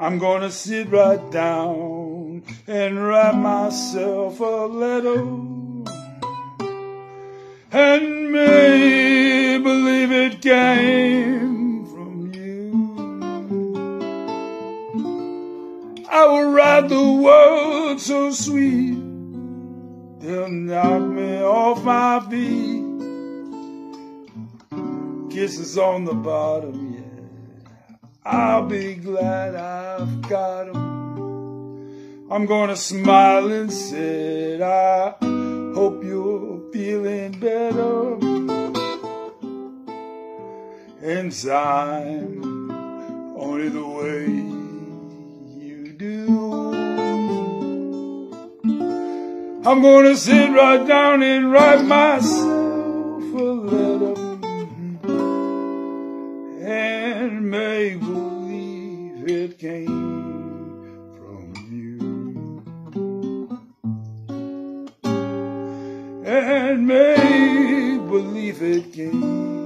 I'm gonna sit right down and write myself a letter and make believe it came from you. I will write the words so sweet they'll knock me off my feet. Kisses on the bottom, yeah. I'll be glad I've got 'em. I'm gonna smile and say, I hope you're feeling better. In time, only the way you do. I'm gonna sit right down and write myself a letter and make believe it came from you. And make believe it came